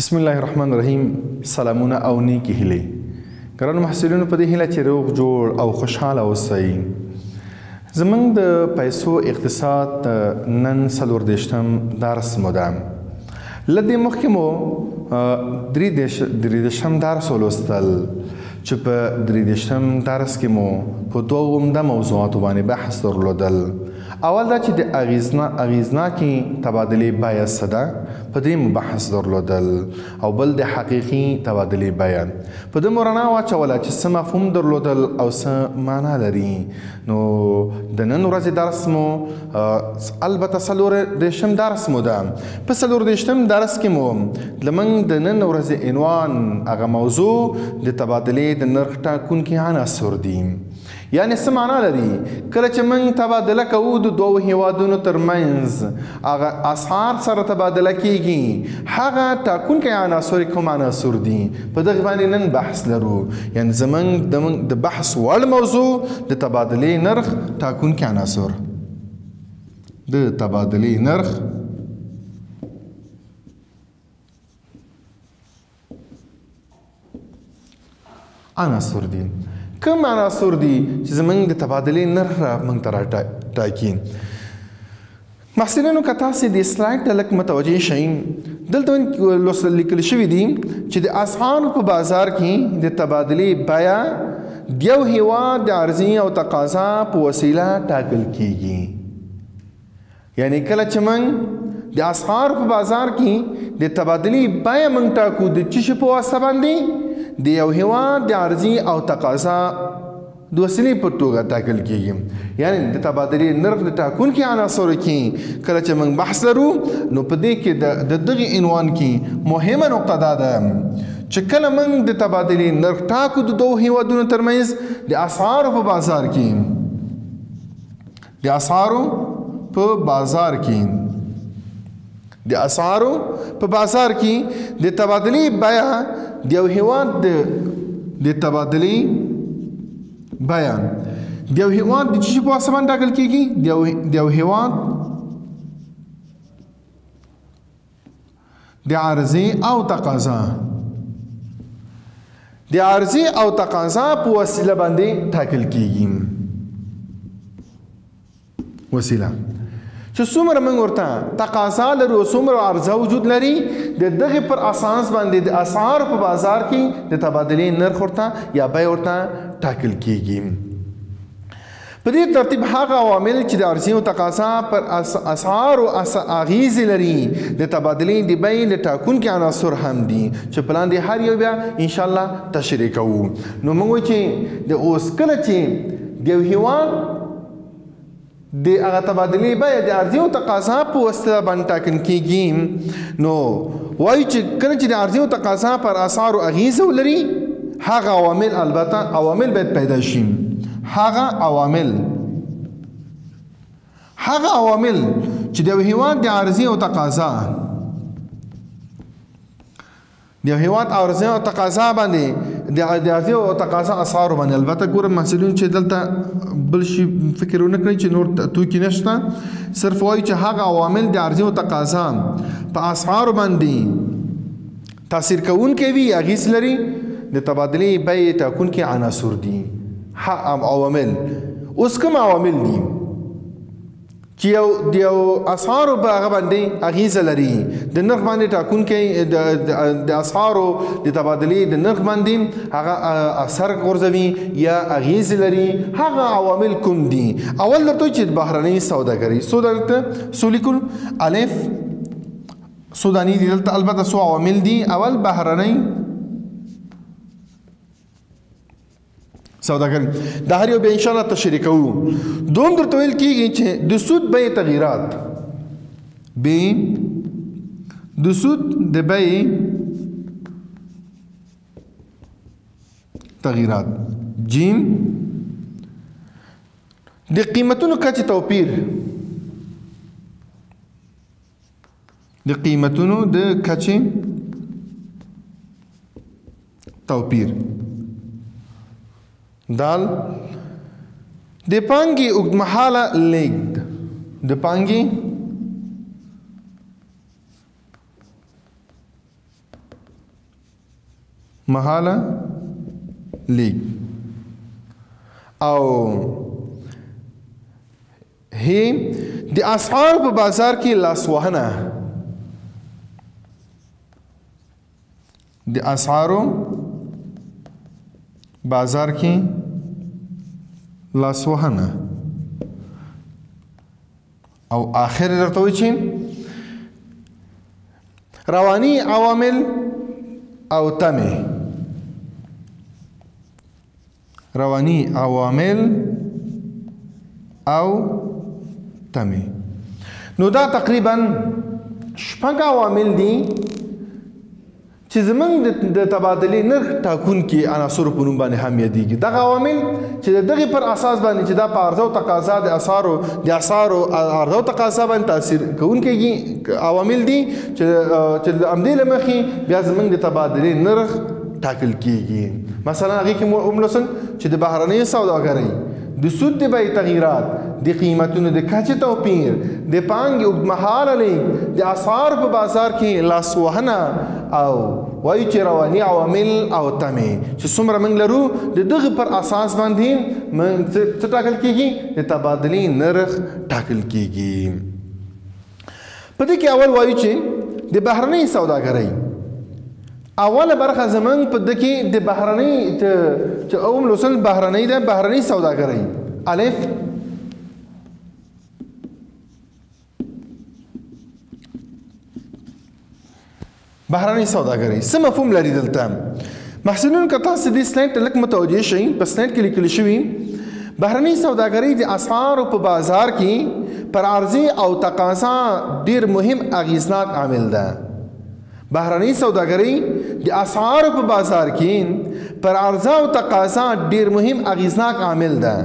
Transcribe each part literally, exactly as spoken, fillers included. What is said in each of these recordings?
بسم الله الرحمن الرحیم. سلامونه او نیکی هیلې. ګرانو محصلینو، په دې هیله چې روغ جوړ او خوشحاله اوسئ. زموږ د پیسو اقتصاد نن څلوردېرشم درس مو ده. له دې مخکې مو درېدېرشم درس ولوستل چې په درېدېرشم درس کې مو په دوو عمده موضوعاتو باندې بحث درلودل. اول دا چې د اغیزناکې تبادلې بیه څه ده، په دې مو بحث درلودل، او بل د حقیقي تبادلې بیه. په دې مو رڼا واچوله چې څه مفهوم درلودل او څه معنا لري. نو د نن ورځې درس مو البته څلوردېرشم درس مو ده. په څلوردېرشم درس کې مو زموږ د نن ورځې عنوان هغه موضوع د تبادلې د نرخ ټاکونکي عناصر دي. یعنې څه معنا لري؟ کله چې موږ تبادله کوو د دوو هیوادونو ترمنځ هغه اسعار سره تبادله کیږي، هغه ټاکونکي عناصر کوم عناصر دي؟ په دغه باندې نن بحث لرو. یعنې زموږ د بحث وړ موضوع د تبادلې نرخ ټاکونکي عناصر، د تبادلې نرخ عناصر دي. کوم عناصر دي چې زموږ د تبادلې نرخ موږ ته راټاکي؟ محصلینو، که تاسې د سلایډ ته لږ متوجه شئ، دلته لیکل شوي دي چې د اسعارو په بازار کې د تبادلې بیه د یو هیواد د عرضې او تقاضا په وسیله ټاکل کیږي. یعنې کله چې موږ د اسعارو په بازار کې د تبادلې بیه موږ ټاکو، د څه شي په واسطه باندې؟ د یو هیواد د عرضې او تقاضا د وسیلې په توګه ټاکل کیږي. یعنې د تبادلې نرخ د ټاکونکي عناصرو کې کله چې موږ بحث لرو، نو په دې کې د دغه عنوان کې مهمه نقطه دا ده چې کله موږ د تبادلې نرخ ټاکو د دوو هیوادونو ترمنځ د اسعارو په بازار کې، د اسعارو په بازار کې د اسعارو په بازار کې د تبادلې بیه د یو هیواد د تبادلې بیه د یو هیواد د څه شي په واسطه باندې ټاکل کیږي؟ د یو هیواد د عرضې او تقاضا، د عرضې او تقاضا په وسیله باندې ټاکل کیږي. وسیله چې څومره موږ ورته تقاضا لرو، څومره عرضه وجود لري، د دغه پر اساس باندې د اسعارو په بازار کې د تبادلې نرخ ورته یا بیه ورته ټاکل کیږي. په دې ترتیب هغه عوامل چې د عرضې او تقاضا پر اسعارو اغیزې لري د تبادلې د بیې د ټاکونکي عناصر هم دي، چې په لاندې هر یو بیا انشاءالله تشریح کوو. نو موږ وایو چې د اوس کله چې د یو هیواد د هغه تبادلې بیه د عرضې او تقاضا په واسطه باندې ټاکل کیږي، نو وایو چې کله چې د عرضې او تقاضا پر اسعارو اغیزه ولري، هغه عوامل البته عوامل باید پیدا شي. هغه عوامل هغه عوامل چې د یو هیواد د عرضې او تقاضا د یو هیواد عرضې او تقاضا باندې د عرضې او تقاضا اسعارو باندې، البته ګوره محصلین چې دلته بل شي فکر ونه کړئ چې نور توکي نشته، صرف وایي چې هغه عوامل د عرضې او تقاضا په اسعارو باندې تاثیر کوونکي وي، اغیز لري، د تبادلې بیې ټاکونکي عناصر دي. عوامل اوس کوم عوامل دي چې یو د یو اسعارو په هغه باندې اغیزه لري، د نرخ باندې ټاکونکي د اسعارو د تبادلې د نرخ باندې هغه اثر غورځوي یا اغیزه لري، هغه عوامل کوم دي؟ اول درته چې بهرنۍ سوداګري، څو دلته څو لیکل؟ الف سوداني دي دلته، البته څو عوامل دي. اول بهرنۍ سوداګري، د هر یو بیا انشاءالله تشریح کوو. دوم درته ویل کېږي چې د سود بیې تغییرات، ب د سود د بیې تغییرات، جیم د قیمتونو کچې توپیر، د قیمتونو د کچې توپیر. دال د پانګې اوږدمهاله لیږد، د پانګې مهاله لیږد او هی د اسعارو په بازار کې لاسوهنه د اسعارو بازار کې لاسوهنه او آخر درته وایي چې رواني عوامل او تمې رواني عوامل او تمې نو دا تقریبا شپږ عوامل دي چې زمونږ د تبادلې نرخ ټاکونکي عناصرو په نوم باندې هم یادېږي دغه عوامل چې د دغې پر اساس باندې چې دا په عرضه او تقاضا د اسعارو د اسعارو عرضه او تقاضا باندې تاثیر کوونکي عوامل دي چې چې د همدې له مخې بیا زمونږ د تبادلې نرخ ټاکل کېږي مثلا هغې کې مو وملوسل چې د بهرنۍ سوداګرۍ د سود د بیې تغییرات د قیمتونو د کچې توپیر د پانګې اوږدمهاله لیږد د اسعارو په بازار کې لاسوهنه او وایي چې رواني عوامل او تمې چې څومره موږ لرو د دغه پر اساس باندې موږ څه ټاکل کېږي د تبادلې نرخ ټاکل کېږي په دې کې اول وایو چې د بهرنۍ سوداګرۍ اوله برخه زمونږ په دې کې د بهرنۍ چې اوم لوسل بهرنۍ ده بهرنۍ سوداګرۍ الف بهرنۍ سوداګرۍ څه مفهوم لري دلته محصلینو که تاسو دې سلاید ته لږ متوجه شئ په سلاید کې لیکل شوي بهرنۍ سوداګرۍ د اسعارو په بازار کې پر عرضې او تقاضا ډېر مهم اغېزناک عامل ده بهرنۍ سوداګرۍ د اسعارو په بازار کې پر عرضه او تقاضا ډېر مهم اغېزناک عامل ده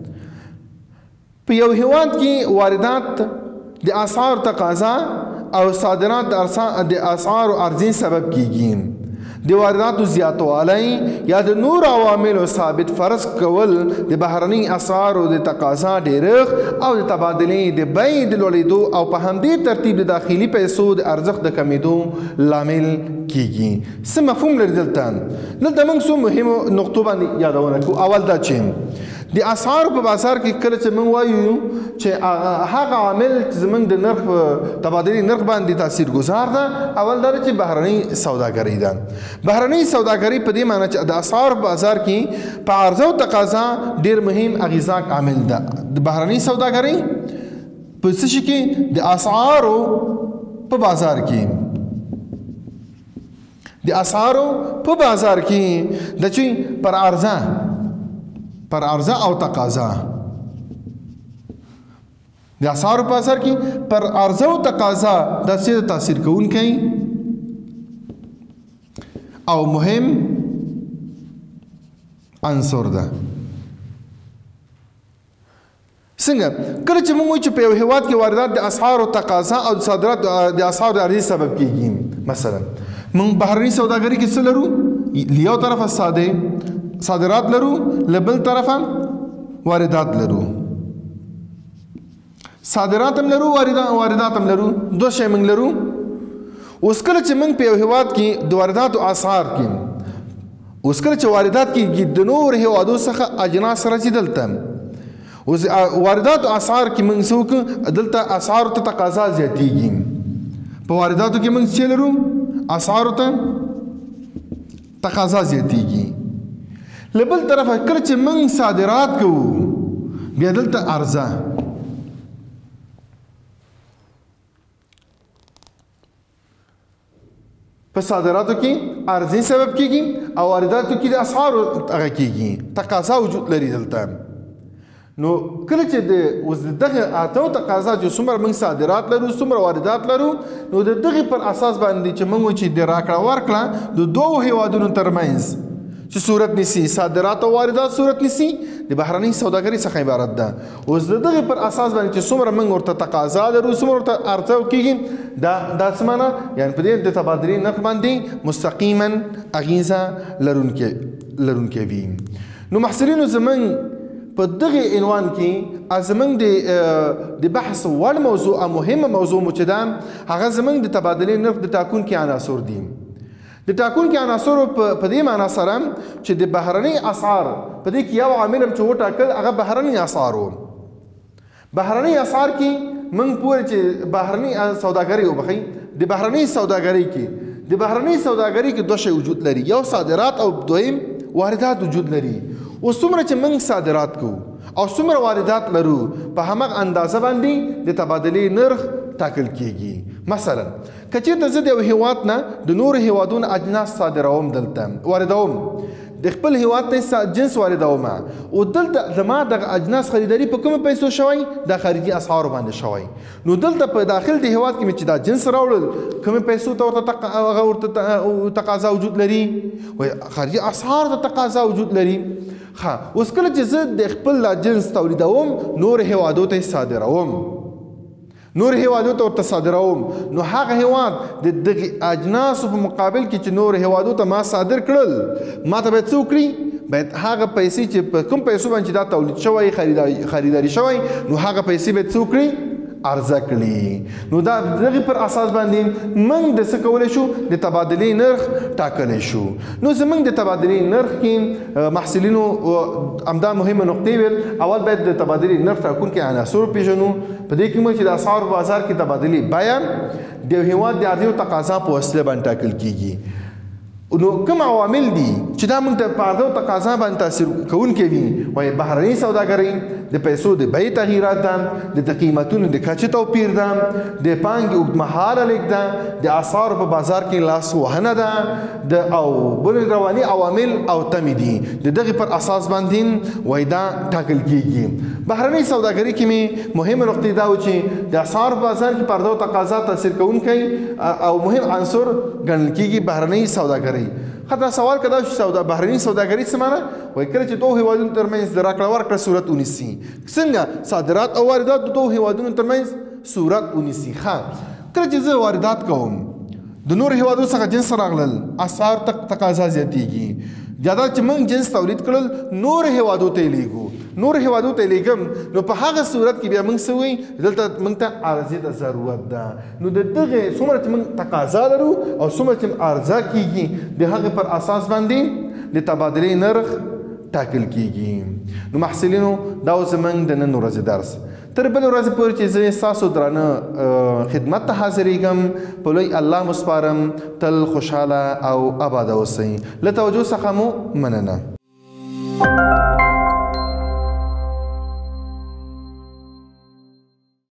په یو هیواد کې واردات د اسعارو تقاضا او صادرات د اسعارو عرضې سبب کېږي د وارداتو زیاتوالی یا د نور عواملو ثابت فرض کول د بهرنۍ اسعارو د تقاضا ډېرښت او د تبادلې د بیې د لوړېدو او په همدې ترتیب د داخلي پیسو د ارزښت د کمیدو لامل کېږي څه مفهوم لري دلته دلته موږ څو مهمو نقطو باندې یادونه کوو اول دا چې د اسعارو په بازار کې کله چې موږ وایو چې هغه عامل چې زموږ د نرخ تبادلې نرخ باندې تاثیر گذار ده اول دا چې بهرنۍ سوداګرۍ ده بهرنۍ سوداګرۍ په دې معنی چې د اسعارو په بازار کې په عرضه او تقاضا ډېر مهم اغېزناک عامل ده د بهرنۍ سوداګرۍ په څه شي کې د اسعارو په بازار کې د اسعارو په بازار کې د چې پر عرضه پر عرضه او تقاضا د اسعارو په بازار کې پر عرضه او تقاضا د څه تاثیر کوونکی او مهم عنصر ده څنګه کله چې موږ وایو چې په یو هیواد کې واردات د اسعارو تقاضا او صادرات د اسعارو د عرضې سبب کېږي مثلا موږ بهرنۍ سوداګرۍ کې څه لرو یو طرفه ساده صادرات لرو لبل طرفه واردات لرو صادرات هم لرو واردات هم لرو دو شی موږ لرو اوس کله چې موږ په یو هیواد کې د وارداتو اسعار کې اوس کله چې واردات کې د نور هیوادو څخه اجناس راځي دلته اوس وارداتو اسعار کې موږ څوک دلته اسعار ته تقاضا زیاتېږي په وارداتو کې موږ څه لرو اسعار ته تقاضا زیاتېږي لبل طرفه کله چې موږ صادرات کوو بیا دلته عرضه په صادراتو کې عرضې سبب کېږي او وارداتو کې د اسعارو هغه کېږي تقاضا وجود لري دلته نو کله چې د اوس دغه اتو تقاضا چې څومره موږ صادرات لرو څومره واردات لرو نو د دغې پر اساس باندې چې موږ چې د راکړه ورکړه د دوو هیوادونو ترمنځ چې صورت نیسي صادرات او واردات صورت نیسي د بهرنۍ سوداګرۍ څخه عبارت ده اوس د دغې پر اساس باندې چې څومره موږ ورته تقاضا لرو څومره ورته عرضه کېږي دا دا څه معنی یعنې په دې د تبادلې نرخ باندې مستقیما اغیزه لرونکی لرونکی وي نو محصلینو زموږ په دغه عنوان کې زموږ د د بحث وړ موضوع مهمه موضوع مو چې ده هغه زموږ د تبادلې نرخ د ټاکونکي عناصر دي د د ټاکونکي عناصرو په دې معنا سره چې د بهرني اسعار په دې کې یو عامل هم چې وټاکل هغه بهرني اسعار و. بهرني اسعار کې موږ پوهیږو چې بهرني سوداګري وبخي د بهرني سوداګري کې د بهرني سوداګري کې دوه شی وجود لري، یو صادرات او دویم واردات وجود لري. اوس څومره چې موږ صادرات کوو او څومره واردات لرو په همغه اندازه باندې د تبادلې نرخ ټاکل کیږي. مثلا که چېرته زه د یو هیواد نه د نورو هیوادونو اجناس صادروم، دلته واردوم، د خپل هیواد نه جنس واردوم او دلته زما دغه اجناس خریداري په کومو پیسو شوی؟ د خارجي اسعارو باندې شوی. نو دلته په داخل د هیواد کې چې دا جنس راوړل کومو پیسو ته ورته تقاضا وجود لري؟ وایي خارجي اسعار ته تقاضا وجود لري. ښه، اوس کله چې زه د خپل جنس تولیدوم نور هیوادو ته صادروم، نور هیوادو ته ورته صادروم، نو هغه هیواد د دغه اجناسو په مقابل کې چې نور هیوادو ته ما صادر کړل ما ته باید څه وکړي؟ باید هغه پیسې چې په کوم پیسو باندې دا تولید شوی خریداري شوی نو هغه پیسې باید څه وکړي؟ عرضه کړي. نو دا دغه پر اساس باندې موږ د څه کولی شو؟ د تبادلې نرخ ټاکلی شو. نو زموږ د تبادلې نرخ کې محصلینو همدا مهمه نقطې ویل. اول باید د تبادلې نرخ ټاکونکي عناصر پېژنو. په دې کې موږ چې د اسعارو بازار کې تبادلې بیه د یو هېواد د عرضې او تقاضا په وسیله باندې ټاکل کېږي. نو کوم عوامل دي چې دا موږ ته په عرضه او تقاضا باندې تاثیر کوونکي وي؟ وایي بهرنۍ سوداګرۍ، د پیسو د بیې تغییرات ده، د قیمتونو د کچې توپیر ده، د پانګې اوږدمهاله لیږد ده، د اسعارو په بازار کې لاس وهنه ده، د او بل رواني عوامل او تمې دي. د دغې پر اساس باندې وایي دا ټاکل کېږي. بهرنۍ سوداګرۍ کې مې مهمه نقطې دا و چې د اسعارو په بازار کې په عرضه او تقاضا تاثیر کوونکی او مهم عنصر ګڼل کېږي بهرنۍ سوداګرۍ. خطا سوال کدا چې سودا بهرنۍ سوداګرۍ څه معنی؟ وایي کله چې دوه هیوادونو ترمنځ د راکړه ورکړه صورت ونیسي، څنګه صادرات او واردات د دوه هیوادونو ترمنځ صورت ونیسي. ښه، کله چې زه واردات کوم د نور هیوادونو څخه جنس راغلل، اسعار تقاضا زیاتېږي. جدا چې موږ جنس تولید کړل نور هیوادو ته یې لیږو، نور هیوادو ته یې لیږم، نو په هغه صورت کې بیا موږ څه وایي؟ دلته موږ ته عرضې ته ضرورت ده. نو د دغې څومره چې موږ تقاضا لرو او څومره چې عرضه کېږي د هغې پر اساس باندې د تبادلې نرخ ټاکل کېږي. نو محصلینو دا اوس زموږ د نن ورځې درس. تر بلې ورځې پورې چې زه ستاسو درانه خدمت ته حاضرېږم په لوی الله مو سپارم. تل خوشحاله او آباده اوسئ. له توجه څخه مو مننه.